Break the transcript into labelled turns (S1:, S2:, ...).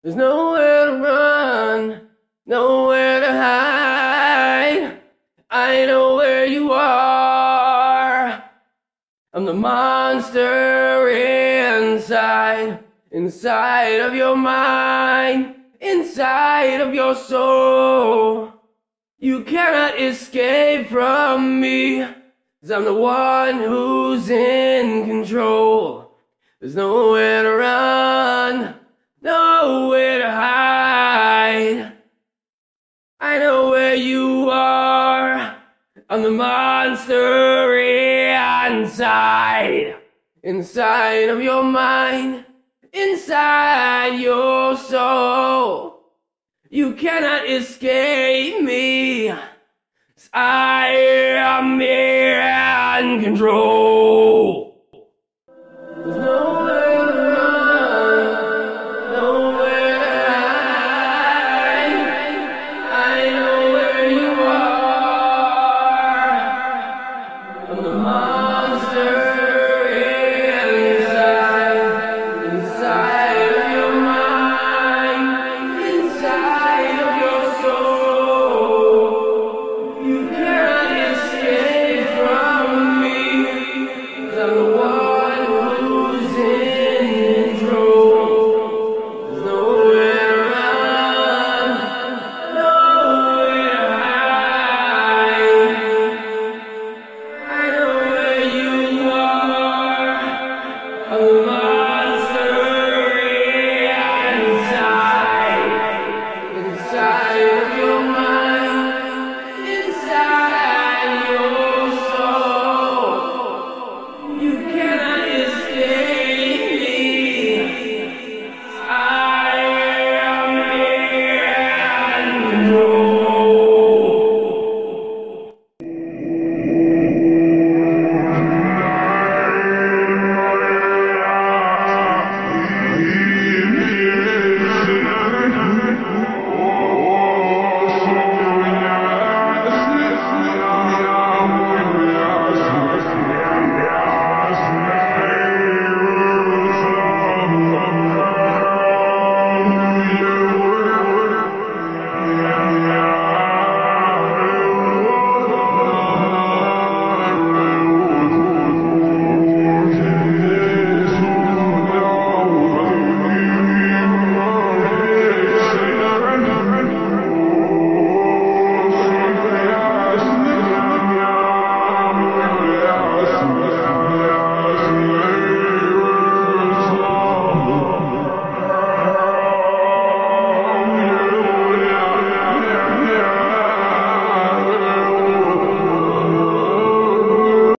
S1: There's nowhere to run, nowhere to hide. I know where you are. I'm the monster inside of your mind, inside of your soul. You cannot escape from me, 'cause I'm the one who's in control. There's nowhere to run, nowhere to hide. I know where you are. I'm the monster inside of your mind, inside your soul. You cannot escape me, 'cause I am in control.